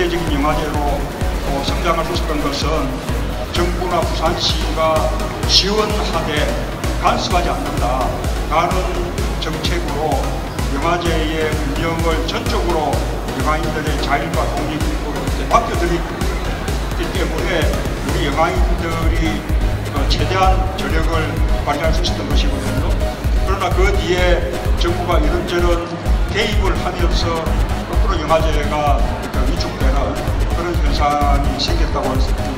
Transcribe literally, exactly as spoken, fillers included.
경제적인 영화제로 어, 성장할 수 있었던 것은 정부나 부산시가 지원하되 간섭하지 않는다 라는 정책으로 영화제의 운영을 전적으로 영화인들의 자율과 독립으로 맡겨드리기 때문에 우리 영화인들이 최대한 저력을 발휘할 수 있었던 것이거든요. 그러나 그 뒤에 정부가 이런저런 개입을 하면서 거꾸로 영화제가 위축되는 그런 현상이 생겼다고 할 수 있습니다.